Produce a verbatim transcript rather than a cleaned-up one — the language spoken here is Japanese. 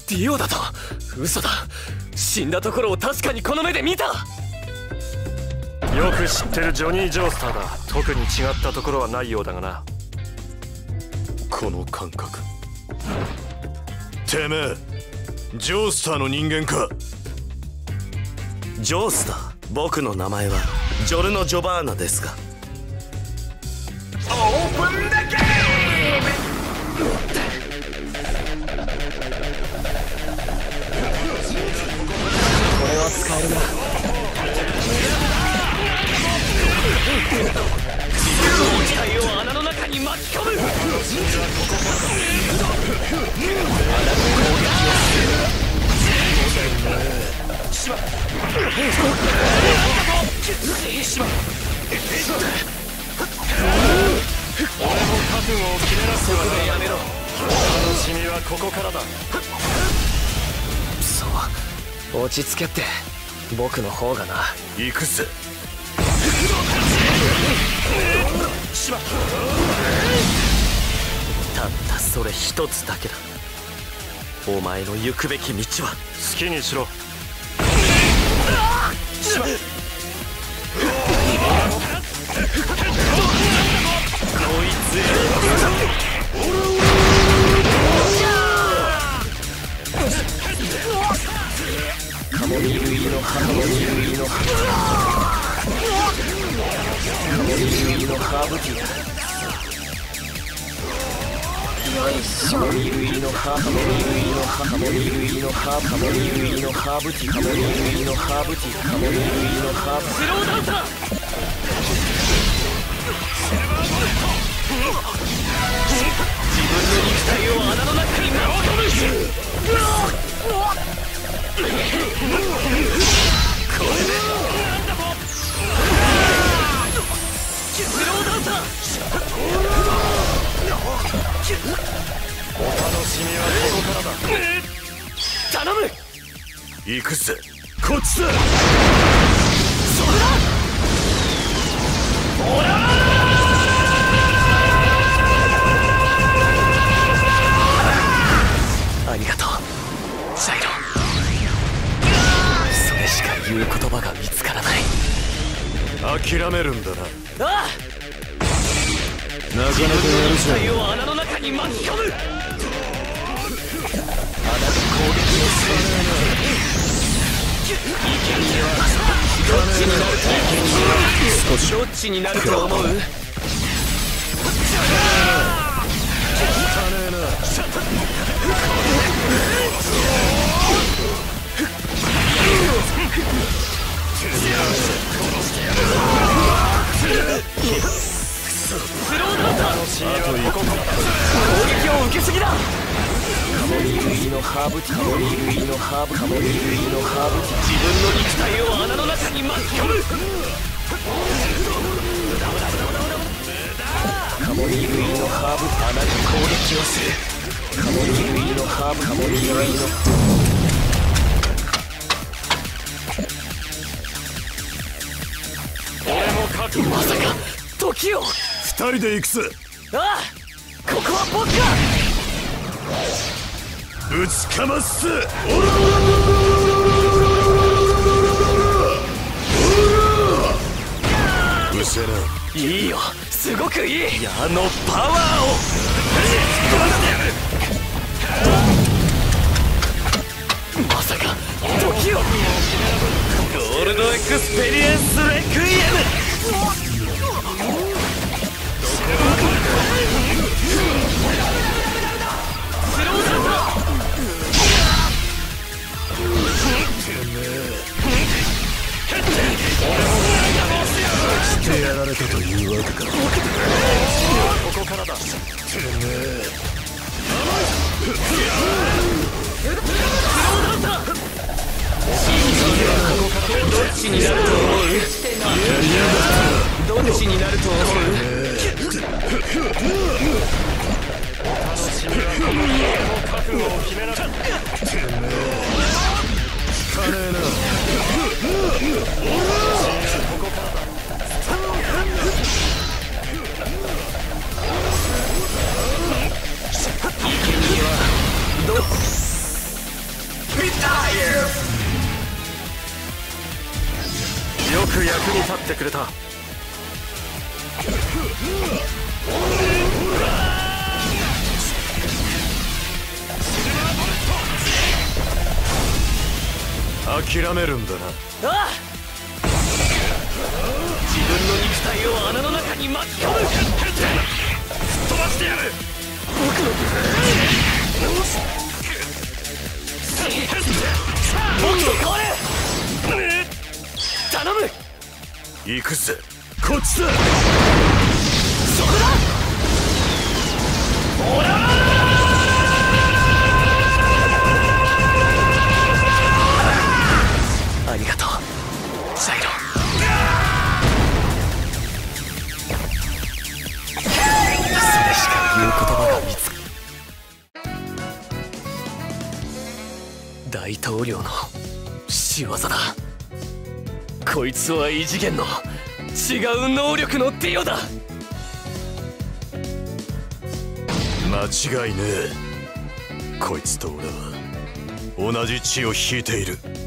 ディオだと。嘘だ。死んだところを確かにこの目で見た。 よく知ってるジョニー・ジョースターだ。特に違ったところはないようだがな。 この感覚、てめえジョースターの人間か。 ジョースター、僕の名前はジョルノ・ジョバーナですが。 オープンだけ。 これは使えるな。自分の機体を穴の中に巻き込む。穴の攻撃をする。しまっしまっ俺も覚悟を決めなくてはな。 やめろ。 楽しみはここからだ。 そう、落ち着けって僕の方がな。 行くぜ。 しまったったそれ一つだけだ。お前の行くべき道は。 好きにしろ。 しまっこいつカモミール入りのハーブティー。カモミール入りのハカモミール入りのハーブティーだ。カモミール入りのハーカモミール入りのハカモミール入りのハーカモミール入りのハーブティー。カモミール入りのハーブティー。カモミール入りのハーブ。スローダウンだ。自分の肉体を穴の中に巻き込む。これでスローダウンだ。 お楽しみはここからだ。 頼む。 行くぜ。こっちだ。 それだ。オラありがとうジャイロ。それしか言う言葉が見つからない。 諦めるんだな。 ああ、 なかなかやるじゃん。 自分の肉体を穴の中に巻き込む。穴で攻撃をする。生贄はどっちになると少しどっちになると思う。スローダウンだ。攻撃を受けすぎだ。カモミール入りのハーブティー。カモミール入りのハーブ。カモミール入りのハーブティー。自分の肉体を穴の中に巻き込む。カモミール入りのハーブ。穴で攻撃をする。カモミール入りのハーブ。カモミール入りの。 俺も覚悟。 まさか時を。 二人で行くぜ。 ああ、ここは僕が。 ぶちかますぜ。うせな。 いいよ、すごくいい。矢のパワーをまさか時を。ゴールドエクスペリエンスレクイエム。スローダウンだ。 してやられたというわけか。 ここからだ。 てめえどっちになると思う。どっちになると思う。 楽しみはここから。俺も覚悟を決めなかった。 金えな。 ここからだ。 生贄はどく役に立ってくれた。諦めるんだな。 ああ、自分の肉体を穴の中に巻き込む。吹っ飛ばしてやる。僕の僕と変われ。頼む。 行くぜ。 こっちだ。そこだ。オラありがとうジャイロ。それしか言う言葉が見つか大統領の仕業だ。こいつは異次元の違う能力のディオだ。 間違いねえ。こいつと俺は同じ血を引いている。